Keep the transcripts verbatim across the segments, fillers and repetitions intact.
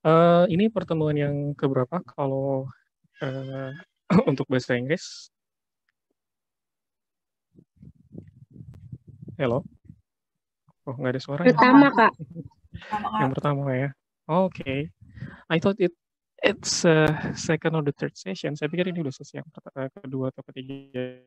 Uh, ini pertemuan yang keberapa kalau uh, untuk bahasa Inggris? Hello? Oh, nggak ada suaranya. Pertama, Kak. Yang pertama ya. Oke. Okay. I thought it it's uh, second or the third session. Saya pikir ini udah sesi yang kedua atau ketiga.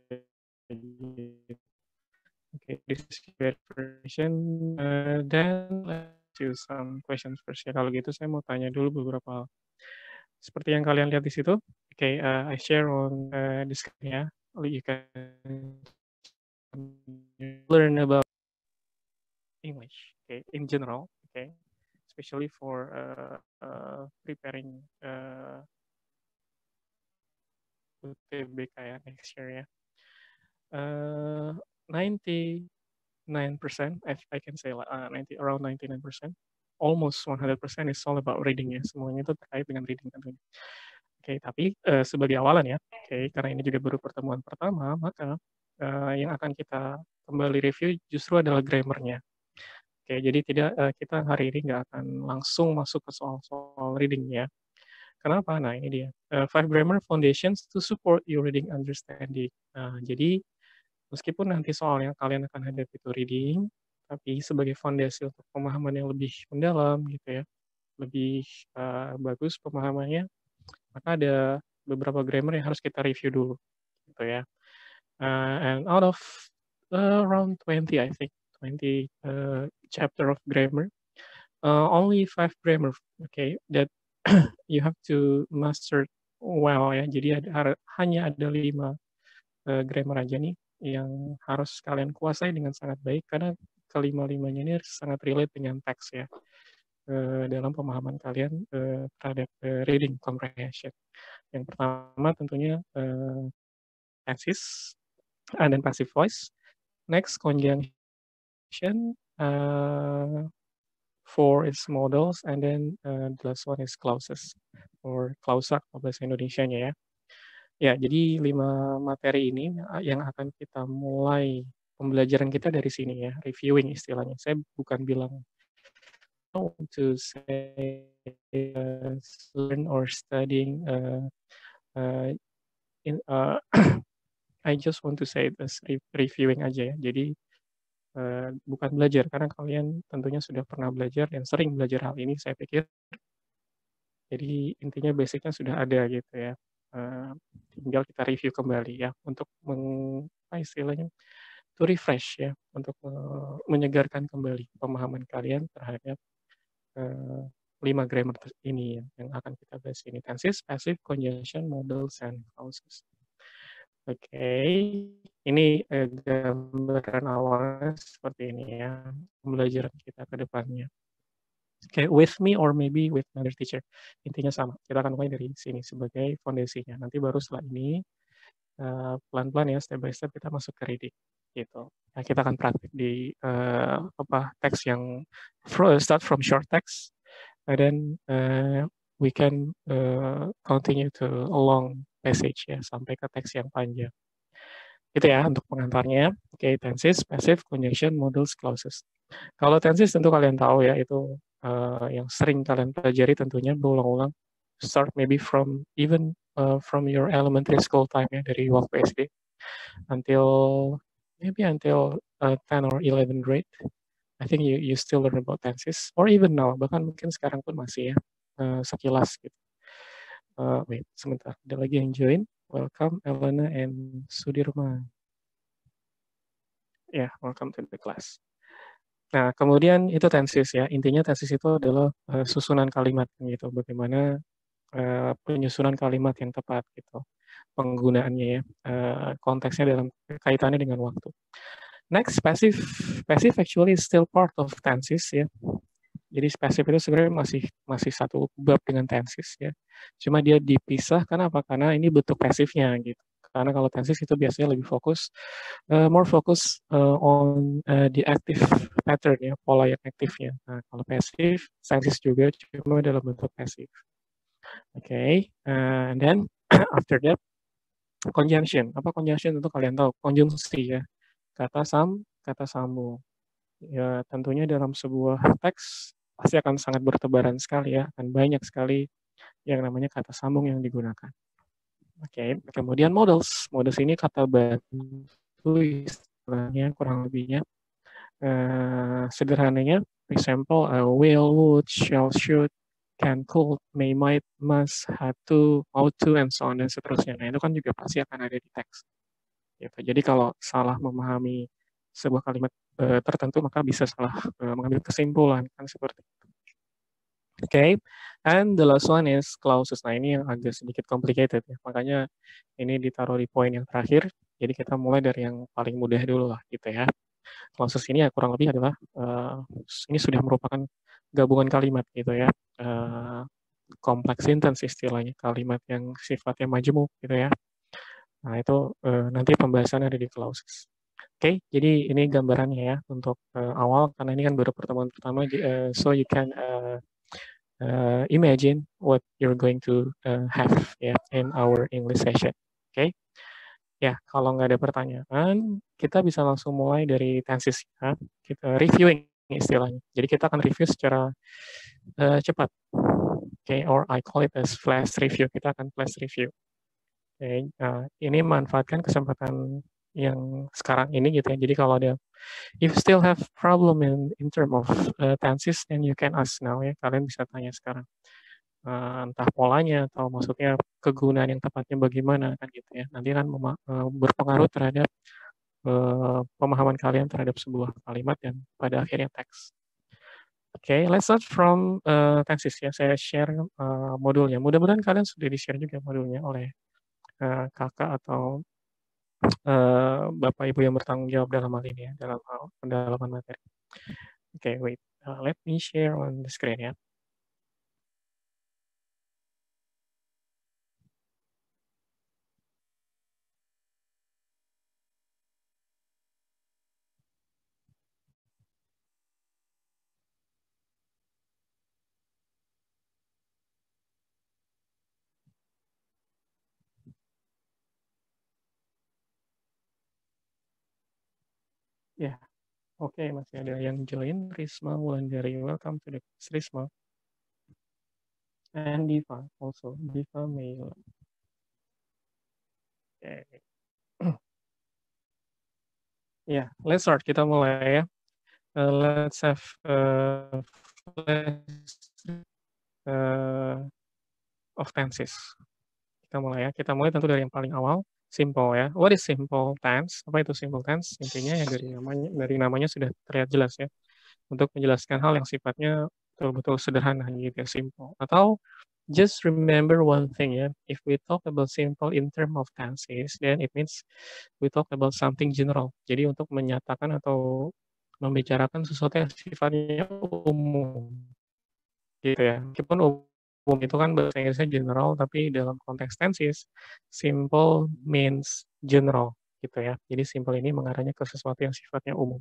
Okay, this is version. Uh, then let's do some questions first ya. Kalau gitu saya mau tanya dulu beberapa hal. Seperti yang kalian lihat di situ. Oke, okay, uh, I share on uh, the screen ya. You can learn about English, okay, in general, okay, especially for uh, uh, preparing uh, U T B K ya next year ya. Uh, ninety-nine percent, I, I can say uh, ninety around ninety-nine percent, almost one hundred percent is all about reading ya. Semuanya itu terkait dengan reading tentunya. Oke, okay, tapi uh, sebagai awalan ya, oke, okay, karena ini juga baru pertemuan pertama, maka uh, yang akan kita kembali review justru adalah grammarnya. Oke, jadi tidak uh, kita hari ini nggak akan langsung masuk ke soal-soal reading ya. Kenapa? Nah ini dia. Uh, five grammar foundations to support your reading understanding. Nah, jadi meskipun nanti soal yang kalian akan hadapi itu reading, tapi sebagai fondasi untuk pemahaman yang lebih mendalam gitu ya, lebih uh, bagus pemahamannya, maka ada beberapa grammar yang harus kita review dulu gitu ya. Uh, and out of uh, around twenty, I think, twenty uh, chapter of grammar, uh, only five grammar, okay, that you have to master well ya. Jadi ada, hanya ada lima uh, grammar aja nih yang harus kalian kuasai dengan sangat baik karena kelima-limanya ini sangat relate dengan teks ya uh, dalam pemahaman kalian uh, terhadap uh, reading comprehension. Yang pertama tentunya uh, tenses and then passive voice. Next conjunction. Uh, four is modals, and then uh, the last one is clauses or clausa bahasa Indonesianya ya. Ya, jadi lima materi ini yang akan kita mulai pembelajaran kita dari sini ya, reviewing istilahnya. Saya bukan bilang to say uh, learn or studying uh, uh, in uh, I just want to say this reviewing aja ya. Jadi uh, bukan belajar karena kalian tentunya sudah pernah belajar dan sering belajar hal ini saya pikir. Jadi intinya basicnya sudah ada gitu ya. Uh, tinggal kita review kembali ya untuk meng, apa istilahnya to refresh ya untuk uh, menyegarkan kembali pemahaman kalian terhadap uh, lima grammar ini ya, yang akan kita bahas ini tenses, passive, conjunction, modals, and clauses. Oke, okay. Ini uh, gambaran awalnya seperti ini ya pembelajaran kita ke depannya. Kayak with me or maybe with another teacher. Intinya sama. Kita akan mulai dari sini sebagai fondasinya. Nanti baru setelah ini uh, pelan-pelan ya step by step kita masuk ke reading gitu. Nah, kita akan praktik di uh, apa teks yang start from short text and then uh, we can uh, continue to a long passage ya sampai ke teks yang panjang. Itu ya untuk pengantarnya. Oke, okay, tenses, passive, conjunction, modals, clauses. Kalau tenses tentu kalian tahu ya itu uh, yang sering kalian pelajari tentunya berulang-ulang. Start maybe from even uh, from your elementary school time ya dari waktu S D until maybe until uh, ten or eleven grade. I think you you still learn about tenses or even now bahkan mungkin sekarang pun masih ya uh, sekilas gitu. Uh, wait sebentar ada lagi yang join. Welcome Elena and Sudirman. Ya, yeah, welcome to the class. Nah, kemudian itu tenses ya. Intinya tenses itu adalah uh, susunan kalimat gitu. Bagaimana uh, penyusunan kalimat yang tepat gitu. Penggunaannya ya. Uh, konteksnya dalam kaitannya dengan waktu. Next, passive. Passive actually is still part of tenses ya. Jadi passive itu sebenarnya masih masih satu bab dengan tenses ya. Cuma dia dipisah karena apa? Karena ini bentuk pasifnya gitu. Karena kalau tenses itu biasanya lebih fokus, uh, more fokus uh, on uh, the active pattern ya, pola yang aktifnya. Nah, kalau passive, tenses juga cuma dalam bentuk passive. Oke, okay. uh, and then after that, conjunction. Apa conjunction? Tentu kalian tahu, konjungsi ya. Kata sam, kata sambung. Ya, tentunya dalam sebuah teks pasti akan sangat bertebaran sekali ya, akan banyak sekali yang namanya kata sambung yang digunakan. Oke, kemudian models. Models ini kata bantu istilahnya kurang lebihnya. Uh, sederhananya, for example, uh, will, would, shall, should, can, could, may, might, must, had to, ought to, and so on, dan seterusnya. Nah, itu kan juga pasti akan ada di teks. Gitu. Jadi kalau salah memahami sebuah kalimat uh, tertentu, maka bisa salah uh, mengambil kesimpulan, kan seperti itu. Oke, okay. And the last one is clauses. Nah, ini yang agak sedikit complicated ya. Makanya ini ditaruh di poin yang terakhir. Jadi kita mulai dari yang paling mudah dulu lah gitu ya. Clauses ini ya kurang lebih adalah uh, ini sudah merupakan gabungan kalimat gitu ya. Uh, kompleks sentence istilahnya, kalimat yang sifatnya majemuk gitu ya. Nah, itu uh, nanti pembahasannya ada di clauses. Oke, okay, jadi ini gambarannya ya untuk uh, awal karena ini kan baru pertemuan pertama. Uh, so you can uh, Uh, imagine what you're going to uh, have ya yeah, in our English session. Oke, okay? Ya kalau nggak ada pertanyaan, kita bisa langsung mulai dari tenses ya. Kita reviewing istilahnya. Jadi kita akan review secara uh, cepat. Oke, okay? Or I call it as flash review. Kita akan flash review. Oke, okay? uh, ini manfaatkan kesempatan yang sekarang ini gitu ya. Jadi kalau ada if you still have problem in in term of uh, tenses, then you can ask now ya. Kalian bisa tanya sekarang. Uh, entah polanya atau maksudnya kegunaan yang tepatnya bagaimana kan gitu ya. Nanti kan uh, berpengaruh terhadap uh, pemahaman kalian terhadap sebuah kalimat dan pada akhirnya teks. Oke, okay, let's start from uh, tenses ya. Saya share uh, modulnya. Mudah-mudahan kalian sudah di-share juga modulnya oleh uh, kakak atau Uh, Bapak Ibu yang bertanggung jawab dalam hal ini ya, dalam hal pendalaman materi. Oke, okay, wait. Uh, let me share on the screen ya. Ya, yeah. Oke, okay, masih ada yang join. Risma Wulandari, welcome to the class, Risma. And Diva also, Diva Mail. Oke. Okay. Ya, yeah, let's start. Kita mulai ya. Uh, let's have uh, uh, of tenses. Kita mulai ya. Kita mulai tentu dari yang paling awal. Simple ya. What is simple tense? Apa itu simple tense? Intinya ya dari namanya, dari namanya sudah terlihat jelas ya. Untuk menjelaskan hal yang sifatnya betul-betul sederhana gitu ya, simple. Atau just remember one thing ya. If we talk about simple in term of tenses, then it means we talk about something general. Jadi untuk menyatakan atau membicarakan sesuatu yang sifatnya umum. Gitu ya. Meskipun umum itu kan bahasa Inggrisnya general, tapi dalam konteks tenses, simple means general gitu ya. Jadi simple ini mengarahnya ke sesuatu yang sifatnya umum.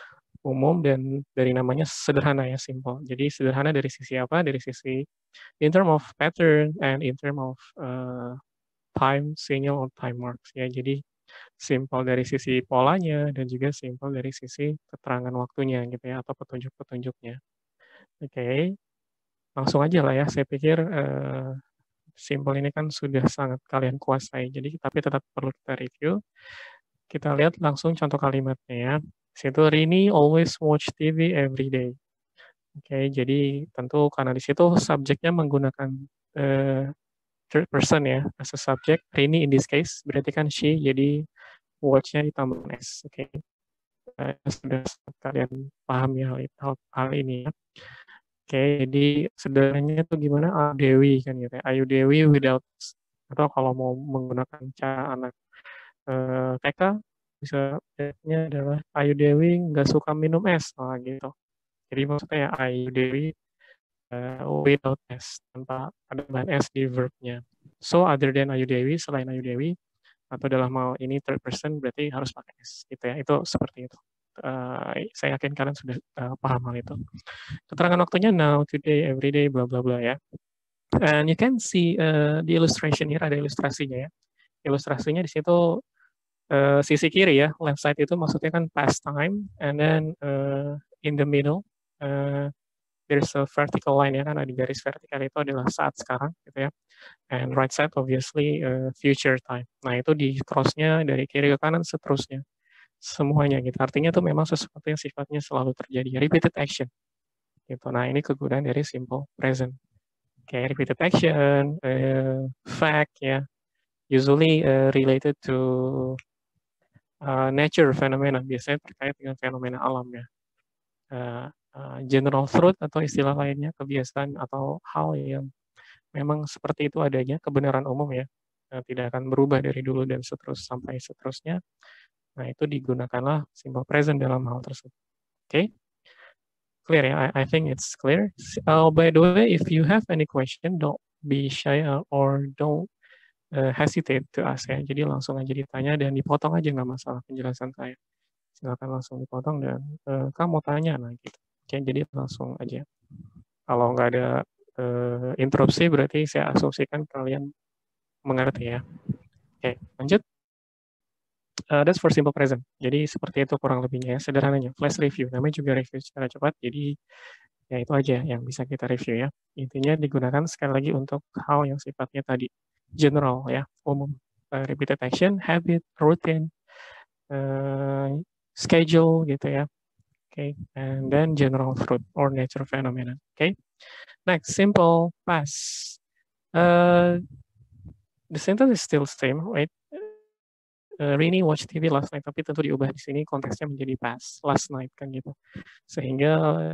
Umum dan dari namanya sederhana ya, simple. Jadi sederhana dari sisi apa? Dari sisi in term of pattern and in term of uh, time signal or time marks ya. Jadi simple dari sisi polanya dan juga simple dari sisi keterangan waktunya gitu ya, atau petunjuk-petunjuknya. Oke. Okay. Langsung aja lah ya, saya pikir uh, simple ini kan sudah sangat kalian kuasai, jadi tapi tetap perlu kita review. Kita lihat langsung contoh kalimatnya ya. Situ Rini always watch T V every day. Oke, okay, jadi tentu karena di situ subjeknya menggunakan uh, third person ya, as a subject. Rini in this case, berarti kan she, jadi watch-nya ditambah s. Oke, okay. uh, sudah kalian pahami hal, hal, hal ini ya. Oke, okay, jadi sederhananya tuh gimana? Ayu Dewi kan gitu ya. Ayu Dewi without, atau kalau mau menggunakan cara anak uh, T K, bisa nya adalah Ayu Dewi nggak suka minum es, nah gitu. Jadi maksudnya ya Ayu Dewi uh, without s, tanpa ada bahan s di verb-nya. So other than Ayu Dewi, selain Ayu Dewi, atau dalam hal ini third person berarti harus pakai s gitu ya. Itu seperti itu. Uh, saya yakin kalian sudah uh, paham hal itu. Keterangan waktunya now, today, everyday, bla bla bla ya. And you can see uh, di illustration here, ada ilustrasinya ya. Ilustrasinya di situ uh, sisi kiri ya, left side itu maksudnya kan past time, and then uh, in the middle uh, there's a vertical line ya kan, ada garis vertikal itu adalah saat sekarang gitu ya. And right side obviously uh, future time. Nah itu di crossnya dari kiri ke kanan seterusnya. Semuanya gitu. Artinya itu memang sesuatu yang sifatnya selalu terjadi. Repeated action. Gitu. Nah ini kegunaan dari simple present. Kayak repeated action, uh, fact ya. Usually uh, related to uh, nature phenomena. Biasanya terkait dengan fenomena alam ya. Uh, uh, general truth atau istilah lainnya, kebiasaan atau hal yang memang seperti itu adanya, kebenaran umum ya, uh, tidak akan berubah dari dulu dan seterus sampai seterusnya. Nah itu digunakanlah simple present dalam hal tersebut. Oke, okay? Clear ya? I, I think it's clear. Uh, by the way, if you have any question, don't be shy or don't uh, hesitate to ask ya. Jadi langsung aja ditanya dan dipotong aja, nggak masalah penjelasan saya. Silakan langsung dipotong dan uh, kamu mau tanya nah gitu. Oke, jadi langsung aja. Kalau nggak ada uh, interupsi berarti saya asumsikan kalian mengerti ya. Oke, lanjut. Uh, that's for simple present. Jadi seperti itu kurang lebihnya ya, sederhananya. Flash review, namanya juga review secara cepat. Jadi ya itu aja yang bisa kita review ya. Intinya digunakan sekali lagi untuk hal yang sifatnya tadi general ya, umum. Uh, repeated action, habit, routine, uh, schedule gitu ya. Okay, and then general truth or nature phenomena. Okay, next simple past. Uh, the sentence is still same, right? Uh, Rini watch T V last night, tapi tentu diubah di sini konteksnya menjadi past, last night kan gitu. Sehingga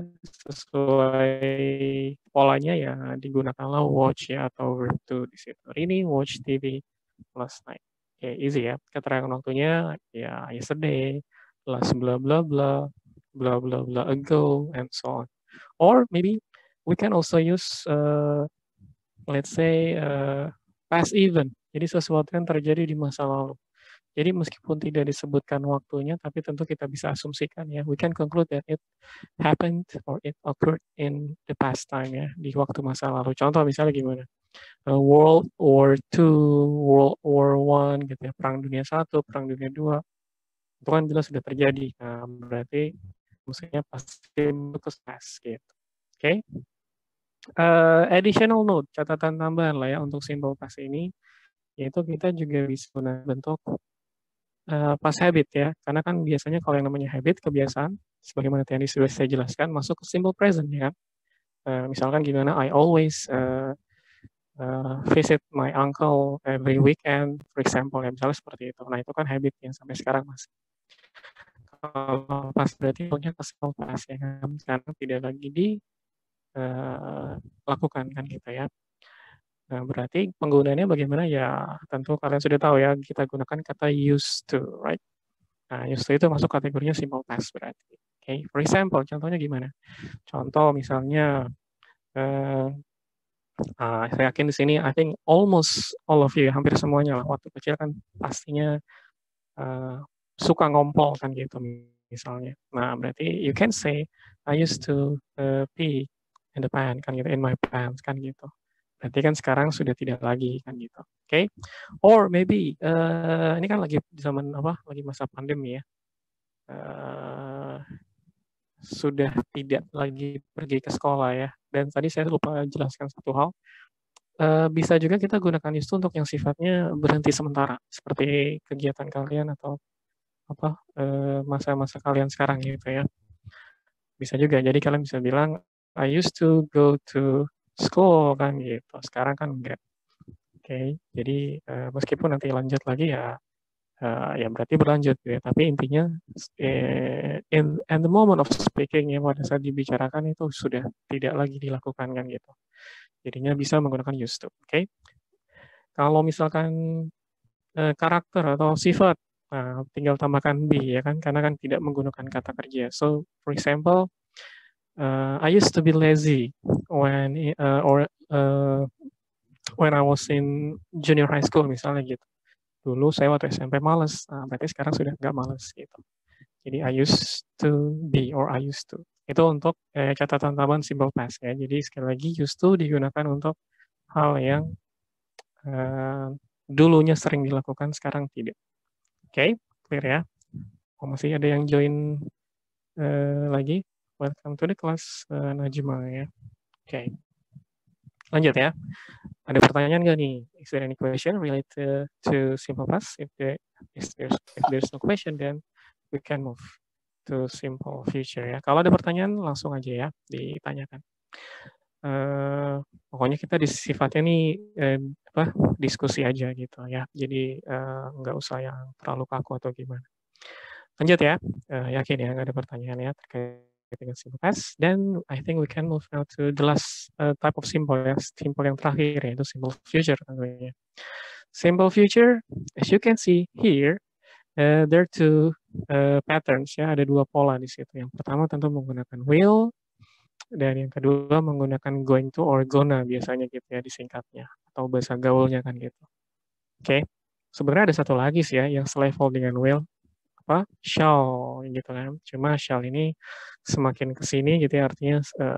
sesuai polanya ya digunakanlah watch ya atau verb to di situ. Rini watch T V last night. Oke, okay, easy ya. Keterangan waktunya ya yesterday, last blah blah blah, blah blah blah ago, and so on. Or maybe we can also use, uh, let's say, uh, past event. Jadi sesuatu yang terjadi di masa lalu. Jadi meskipun tidak disebutkan waktunya, tapi tentu kita bisa asumsikan ya. We can conclude that it happened or it occurred in the past time ya, di waktu masa lalu. Contoh misalnya gimana? Uh, World War Two, World War One, gitu ya, Perang Dunia Satu, Perang Dunia Dua, itu kan jelas sudah terjadi. Nah, berarti maksudnya pasti betul past gitu. Oke? Okay? Uh, additional note, catatan tambahan lah ya untuk simple past ini, yaitu kita juga bisa gunakan bentuk Uh, past habit ya, karena kan biasanya kalau yang namanya habit, kebiasaan, sebagaimana tadi sudah saya jelaskan, masuk ke simple present ya kan. Uh, misalkan gimana, I always uh, uh, visit my uncle every weekend, for example ya, misalnya seperti itu. Nah itu kan habit yang sampai sekarang masih. Kalau pas berarti punya ke simple past ya kan, sekarang tidak lagi dilakukan uh, kan gitu ya. Nah, berarti penggunaannya bagaimana ya, tentu kalian sudah tahu ya, kita gunakan kata used to, right? Nah, used to itu masuk kategorinya simple past berarti. Oke, okay. For example, contohnya gimana? Contoh misalnya, uh, uh, saya yakin di sini, I think almost all of you, hampir semuanya lah, waktu kecil kan pastinya uh, suka ngompol kan gitu misalnya. Nah, berarti you can say, I used to uh, pee in the pan kan gitu, in my pants kan gitu. Berarti kan sekarang sudah tidak lagi kan gitu. Oke. Okay? Or maybe uh, ini kan lagi zaman apa? Lagi masa pandemi ya. Uh, sudah tidak lagi pergi ke sekolah ya. Dan tadi saya lupa jelaskan satu hal. Uh, bisa juga kita gunakan itu untuk yang sifatnya berhenti sementara, seperti kegiatan kalian atau apa uh, masa-masa kalian sekarang gitu ya. Bisa juga. Jadi kalian bisa bilang I used to go to school kan gitu. Sekarang kan enggak. Oke, okay, jadi uh, meskipun nanti lanjut lagi ya, uh, ya berarti berlanjut ya. Tapi intinya eh, in, in the moment of speaking ya, pada saat dibicarakan itu sudah tidak lagi dilakukan kan gitu. Jadinya bisa menggunakan used to. Oke, okay? Kalau misalkan uh, karakter atau sifat, nah, tinggal tambahkan be ya kan, karena kan tidak menggunakan kata kerja. So for example, uh, I used to be lazy when uh, or uh, when I was in junior high school misalnya gitu. Dulu saya waktu S M P males, nah, berarti sekarang sudah nggak males gitu. Jadi I used to be or I used to. Itu untuk eh, catatan tambahan simple past ya. Jadi sekali lagi used to digunakan untuk hal yang eh, dulunya sering dilakukan, sekarang tidak. Oke, okay? Clear ya? Oh, masih ada yang join eh, lagi? welcome to the class, uh, Najma ya. Oke. Okay. Lanjut ya. Ada pertanyaan nggak nih? Is there any question related to simple past? If there is there's if there's no question, then we can move to simple future ya. Kalau ada pertanyaan langsung aja ya ditanyakan. Uh, pokoknya kita di sifatnya nih eh, apa diskusi aja gitu ya. Jadi uh, nggak usah yang terlalu kaku atau gimana. Lanjut ya. Uh, yakin ya nggak ada pertanyaan ya terkait dengan simple past. Then I think we can move now to the last uh, type of simple ya. Simple yang terakhir yaitu simple future tentunya. Simple future, as you can see here, uh, there are two uh, patterns ya. Ada dua pola di situ. Yang pertama tentu menggunakan will. Dan yang kedua menggunakan going to or gonna biasanya gitu ya disingkatnya. Atau bahasa gaulnya kan gitu. Oke. Okay. Sebenarnya ada satu lagi sih ya yang selevel dengan will. Apa? Shall gitu kan. Cuma shall ini semakin kesini gitu ya artinya uh,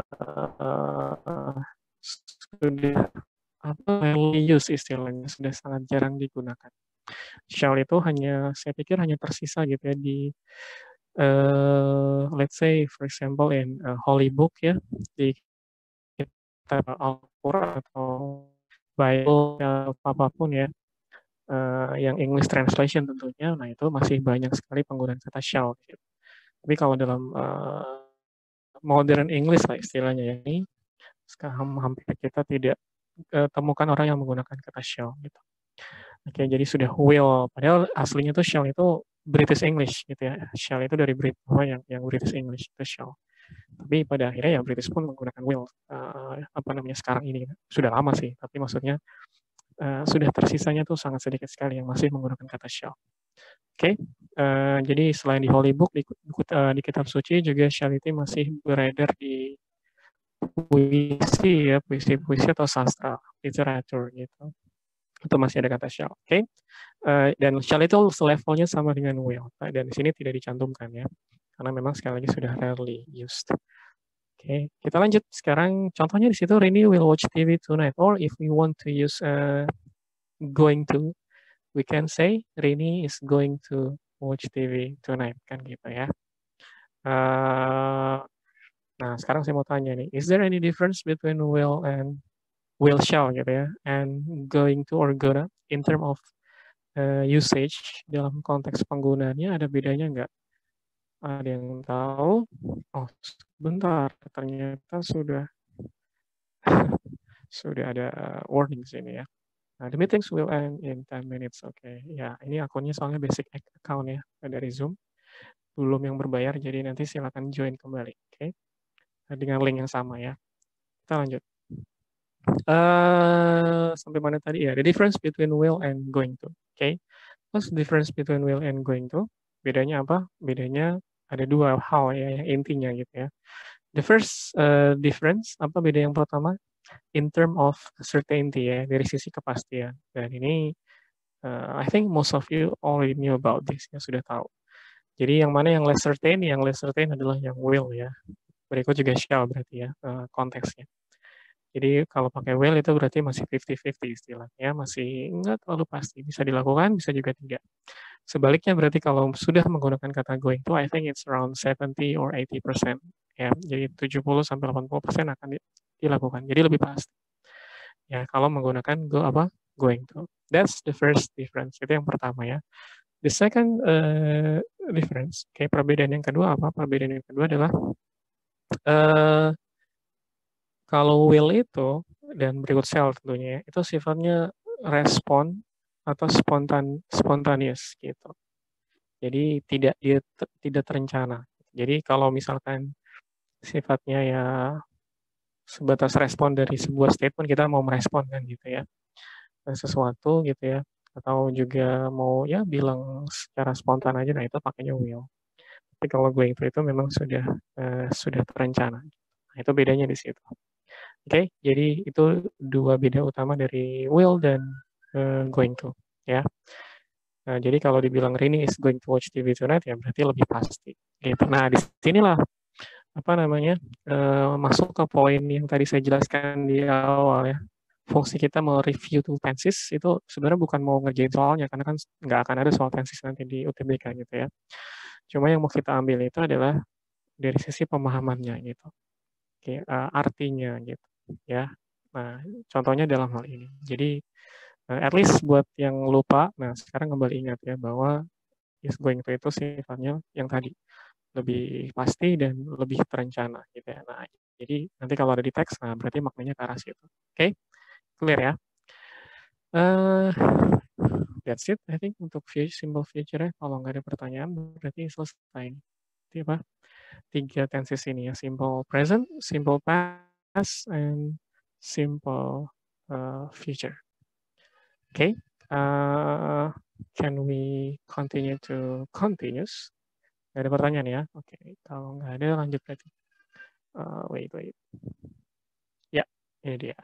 uh, sudah apa use istilahnya sudah sangat jarang digunakan. Shall itu hanya saya pikir hanya tersisa gitu ya di uh, let's say for example in uh, holy book ya di kitab Al-Quran atau Bible atau apapun ya uh, yang English translation tentunya, nah itu masih banyak sekali penggunaan kata shall. Gitu. Tapi kalau dalam uh, modern English lah istilahnya ya, ini sekarang hampir kita tidak uh, temukan orang yang menggunakan kata shall. Gitu. Oke, jadi sudah will. Padahal aslinya tuh shall itu British English gitu ya. Shall itu dari Brit, oh, yang yang British English itu shall. Tapi pada akhirnya ya British pun menggunakan will. Uh, apa namanya sekarang ini sudah lama sih. Tapi maksudnya uh, sudah tersisanya tuh sangat sedikit sekali yang masih menggunakan kata shall. Oke, okay. uh, jadi selain di Holy Book di, uh, di kitab suci juga shall itu masih beredar di puisi ya, puisi-puisi atau sastra, literatur gitu. Itu masih ada kata shall. Oke. Okay. Uh, dan shall itu levelnya sama dengan will. Dan di sini tidak dicantumkan ya. Karena memang sekali lagi sudah rarely used. Oke, okay. Kita lanjut. Sekarang contohnya di situ Rini will watch T V tonight. Or if we want to use uh, going to, we can say Rini is going to watch T V tonight. Kan gitu ya. Uh, nah, sekarang saya mau tanya nih. Is there any difference between will and will shall gitu ya, and going to or gonna in term of uh, usage dalam konteks penggunaannya ada bedanya nggak? Ada yang tahu? Oh, sebentar, ternyata sudah sudah ada warning sini ya. Nah, the meetings will end in ten minutes. Oke, okay. Ya ini akunnya soalnya basic account ya dari Zoom, belum yang berbayar, jadi nanti silakan join kembali. Oke, okay. Dengan link yang sama ya. Kita lanjut. Uh, sampai mana tadi ya? The difference between will and going to. Oke. Okay. What's the difference between will and going to? Bedanya apa? Bedanya ada dua hal ya yang intinya gitu ya. The first uh, difference apa beda yang pertama? In term of certainty ya, dari sisi kepastian. Dan ini uh, I think most of you already knew about this ya, sudah tahu. Jadi yang mana yang less certain? Yang less certain adalah yang will ya. Berikut juga shall berarti ya uh, konteksnya. Jadi kalau pakai will itu berarti masih fifty fifty istilahnya, masih nggak terlalu pasti. Bisa dilakukan, bisa juga tidak. Sebaliknya berarti kalau sudah menggunakan kata going to, I think it's around seventy or eighty percent. Ya, jadi tujuh puluh sampai delapan puluh persen akan dilakukan. Jadi lebih pasti. Ya, kalau menggunakan go apa? Going to. That's the first difference. Itu yang pertama ya. The second uh, difference, kayak perbedaan yang kedua apa? Perbedaan yang kedua adalah uh, kalau will itu dan berikut shall tentunya itu sifatnya respon atau spontan spontaneous gitu. Jadi tidak dia tidak terencana. Jadi kalau misalkan sifatnya ya sebatas respon dari sebuah statement, kita mau merespon kan gitu ya sesuatu gitu ya, atau juga mau ya bilang secara spontan aja, nah itu pakainya will. Tapi kalau going to itu memang sudah uh, sudah terencana. Nah, itu bedanya di situ. Oke, okay, jadi itu dua beda utama dari will dan uh, going to, ya. Nah, jadi kalau dibilang Rini is going to watch T V tonight, ya berarti lebih pasti. Gitu. Nah, di sinilah apa namanya uh, masuk ke poin yang tadi saya jelaskan di awal ya. Fungsi kita mau review two tenses itu sebenarnya bukan mau ngerjain soalnya, karena kan nggak akan ada soal tenses nanti di U T B K gitu ya. Cuma yang mau kita ambil itu adalah dari sisi pemahamannya gitu. Oke, uh, artinya gitu ya. Nah, contohnya dalam hal ini. Jadi uh, at least buat yang lupa, nah sekarang kembali ingat ya bahwa is going to itu sifatnya yang tadi lebih pasti dan lebih terencana gitu ya. Nah, jadi nanti kalau ada di teks, nah berarti maknanya ke arah situ. Oke, okay? Clear ya? Uh, that's it, I think untuk future, simple future ya. Kalau nggak ada pertanyaan, berarti selesai. Itu apa? Tiga tenses ini ya, simple present, simple past, and simple uh, future. Oke, okay? uh, can we continue to continuous? Nggak ada pertanyaan ya? Oke, okay. Kalau nggak ada lanjut berarti. Uh, wait, wait. Ya, ini dia.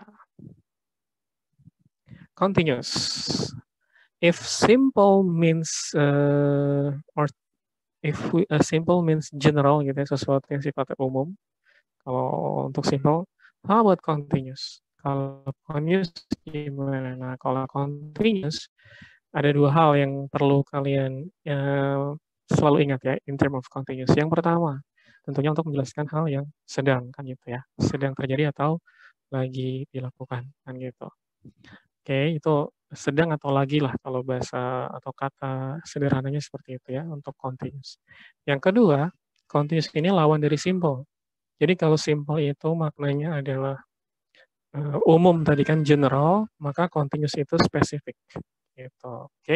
Continuous. If simple means uh, or if we, uh, simple means general gitu ya, sesuatu yang sifatnya umum. Kalau untuk simple, how about continuous? Kalau continuous gimana? Nah, kalau continuous ada dua hal yang perlu kalian uh, selalu ingat ya in term of continuous. Yang pertama, tentunya untuk menjelaskan hal yang sedang kan gitu ya, sedang terjadi atau lagi dilakukan kan gitu. Oke, itu sedang atau lagi lah kalau bahasa atau kata sederhananya seperti itu ya untuk continuous. Yang kedua, continuous ini lawan dari simple. Jadi kalau simple itu maknanya adalah uh, umum tadi kan general, maka continuous itu spesifik. Gitu. Oke. Okay?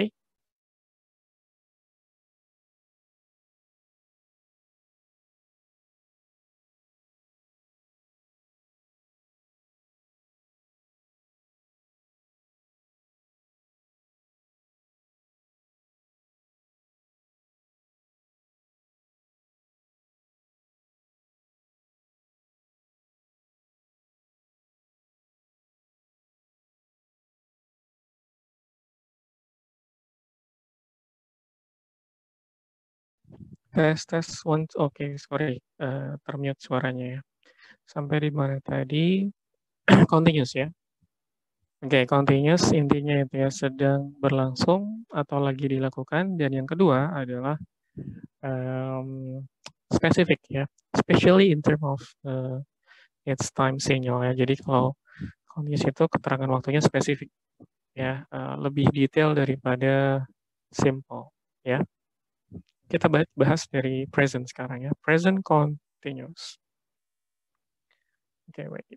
Tes tes one, oke okay, sorry, uh, termute suaranya ya. Sampai di mana tadi? Continuous ya. Oke, okay, continuous intinya itu ya sedang berlangsung atau lagi dilakukan. Dan yang kedua adalah um, spesifik ya, especially in term of uh, its time signal ya. Jadi kalau continuous itu keterangan waktunya spesifik ya, uh, lebih detail daripada simple ya. Kita bahas dari present sekarang ya, present continuous. Oke, okay, wait.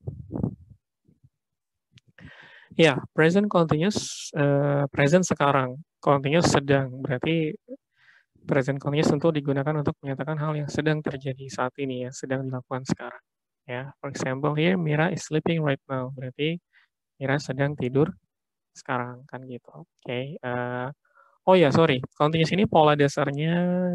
Ya, present continuous, uh, present sekarang, continuous sedang. Berarti present continuous tentu digunakan untuk menyatakan hal yang sedang terjadi saat ini ya, sedang dilakukan sekarang. Ya, for example here Mira is sleeping right now. Berarti Mira sedang tidur sekarang kan gitu. Oke. Okay. Uh, oh ya, sorry. Continuous ini pola dasarnya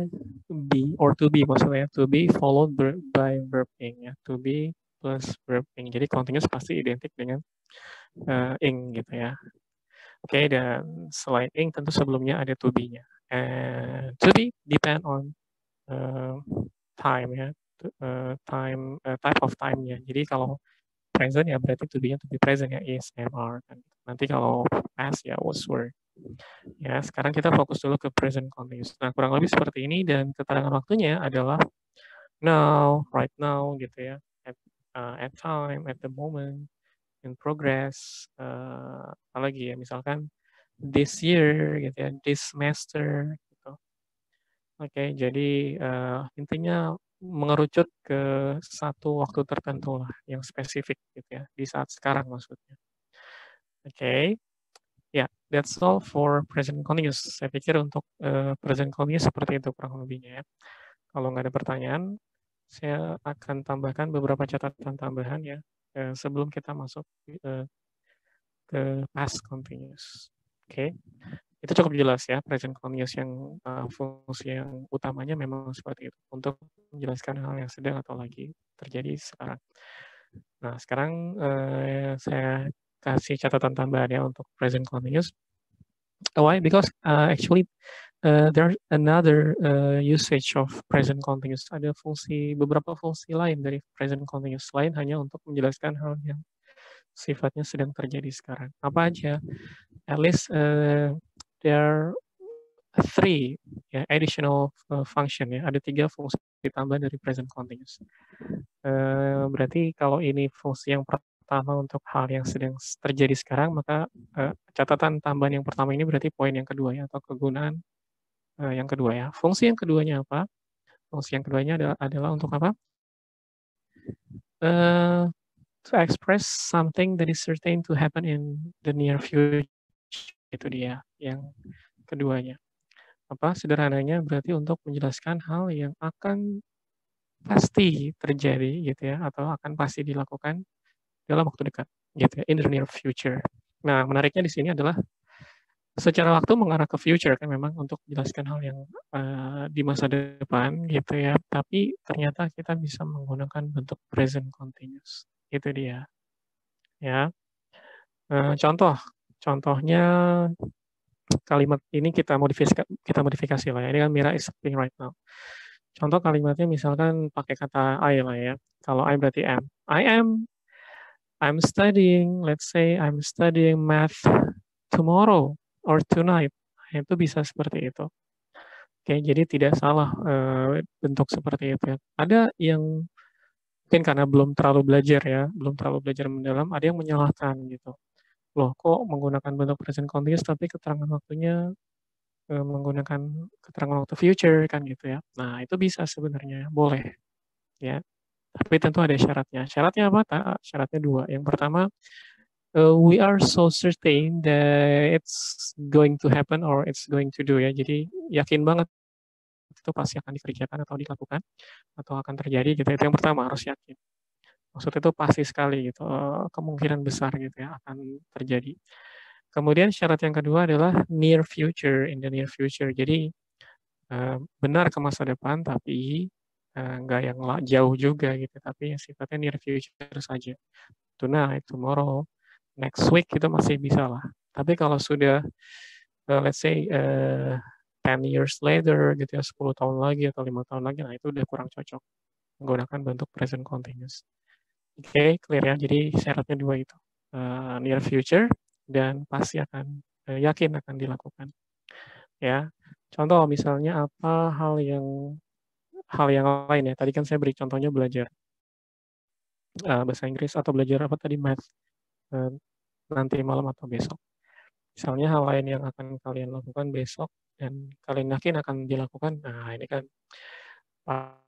be or to be maksudnya to be followed by verb ing ya. To be plus verb ing. Jadi continuous pasti identik dengan uh, ing gitu ya. Oke, okay, dan selain ing tentu sebelumnya ada to be-nya. And to be depend on uh, time ya, uh, time uh, type of time-nya. Jadi kalau present ya berarti to be-nya to be present ya is, am, are. Kan. Nanti kalau past ya was, were. Ya, sekarang kita fokus dulu ke present continuous. Nah, kurang lebih seperti ini dan keterangan waktunya adalah now, right now gitu ya, at, uh, at time, at the moment, in progress, uh, apalagi ya, misalkan this year gitu ya, this semester gitu. Oke, okay, jadi uh, intinya mengerucut ke satu waktu tertentu lah yang spesifik gitu ya, di saat sekarang maksudnya. Oke, okay. Ya, yeah, that's all for present continuous. Saya pikir untuk uh, present continuous seperti itu kurang lebihnya ya. Kalau nggak ada pertanyaan, saya akan tambahkan beberapa catatan tambahan ya uh, sebelum kita masuk uh, ke past continuous. Oke. Okay. Itu cukup jelas ya, present continuous yang uh, fungsi yang utamanya memang seperti itu, untuk menjelaskan hal yang sedang atau lagi terjadi sekarang. Nah, sekarang uh, saya kasih catatan tambahan ya untuk present continuous. Why? Because uh, actually uh, there's another uh, usage of present continuous. Ada fungsi, beberapa fungsi lain dari present continuous lain hanya untuk menjelaskan hal yang sifatnya sedang terjadi sekarang. Apa aja? At least uh, there three ya, additional uh, function ya. Ada tiga fungsi ditambah dari present continuous. Uh, berarti kalau ini fungsi yang pertama untuk hal yang sedang terjadi sekarang, maka uh, catatan tambahan yang pertama ini berarti poin yang kedua ya, atau kegunaan uh, yang kedua ya. Fungsi yang keduanya apa? Fungsi yang keduanya adalah, adalah untuk apa? Uh, to express something that is certain to happen in the near future. Itu dia yang keduanya. Apa sederhananya berarti untuk menjelaskan hal yang akan pasti terjadi gitu ya, atau akan pasti dilakukan dalam waktu dekat gitu ya, in the near future. Nah, menariknya di sini adalah secara waktu mengarah ke future kan memang untuk menjelaskan hal yang uh, di masa depan gitu ya, tapi ternyata kita bisa menggunakan bentuk present continuous. Itu dia. Ya. Uh, contoh, contohnya kalimat ini kita modifikasi kita modifikasi lah ya. Ini kan Mira is speaking right now. Contoh kalimatnya misalkan pakai kata I lah ya. Kalau I berarti am. I am I'm studying, let's say I'm studying math tomorrow or tonight. Nah, itu bisa seperti itu. Oke, jadi tidak salah uh, bentuk seperti itu ya. Ada yang mungkin karena belum terlalu belajar ya, belum terlalu belajar mendalam, ada yang menyalahkan gitu. Loh, kok menggunakan bentuk present continuous tapi keterangan waktunya uh, menggunakan keterangan waktu future kan gitu ya. Nah, itu bisa sebenarnya, boleh ya. Tapi tentu ada syaratnya. Syaratnya apa? Syaratnya dua. Yang pertama, uh, we are so certain that it's going to happen or it's going to do ya. Jadi yakin banget itu pasti akan dikerjakan atau dilakukan atau akan terjadi gitu. Itu yang pertama, harus yakin. Maksudnya itu pasti sekali gitu, uh, kemungkinan besar gitu ya akan terjadi. Kemudian syarat yang kedua adalah near future, in the near future. Jadi uh, benar ke masa depan tapi uh, nggak yang jauh juga gitu, tapi yang sifatnya near future saja. Tonight, tomorrow, next week itu masih bisa lah. Tapi kalau sudah, uh, let's say, uh, ten years later gitu ya, sepuluh tahun lagi atau lima tahun lagi, nah itu udah kurang cocok menggunakan bentuk present continuous. Oke, okay, clear ya. Jadi syaratnya dua itu, uh, near future dan pasti akan, uh, yakin akan dilakukan. Ya, contoh misalnya apa hal yang hal yang lain ya. Tadi kan saya beri contohnya belajar uh, bahasa Inggris atau belajar apa tadi math uh, nanti malam atau besok. Misalnya hal lain yang akan kalian lakukan besok dan kalian yakin akan dilakukan, nah ini kan